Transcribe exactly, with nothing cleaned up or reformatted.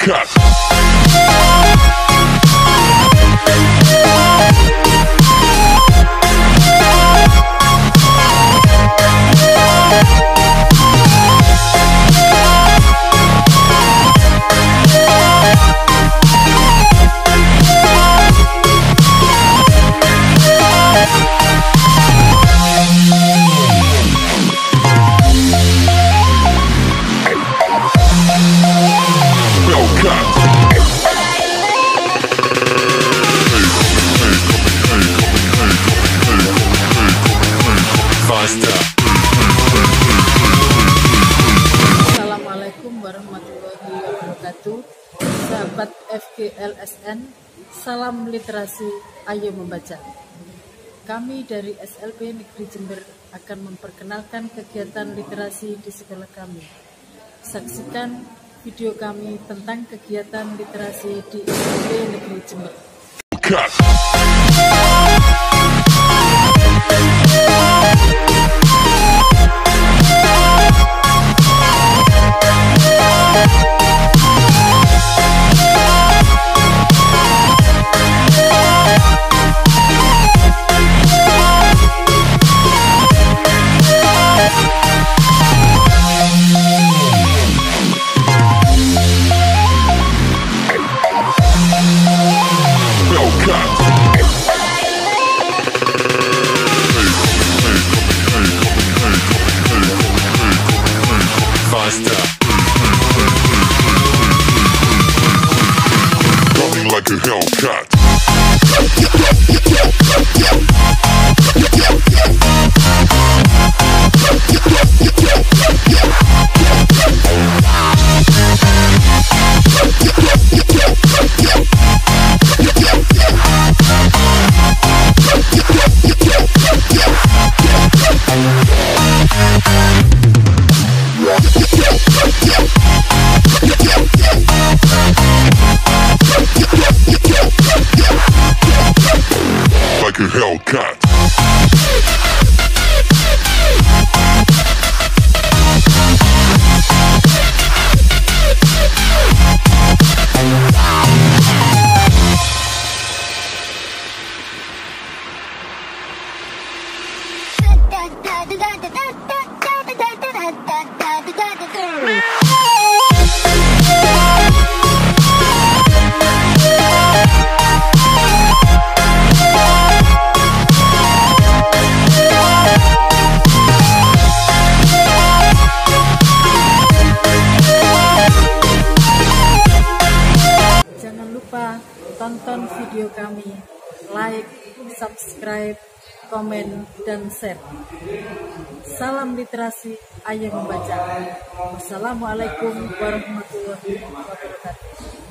Assalamualaikum warahmatullahi wabarakatuh. Sahabat F G L S N, salam literasi, ayo membaca. Kami dari S L B N Negeri Jember akan memperkenalkan kegiatan literasi di sekolah kami. Saksikan video kami tentang kegiatan literasi di S L B N Negeri Jember. Coming like a Hellcat. Like a Hellcat. Tonton video kami, like, subscribe, komen, dan share. Salam literasi, ayo membaca. Wassalamualaikum warahmatullahi wabarakatuh.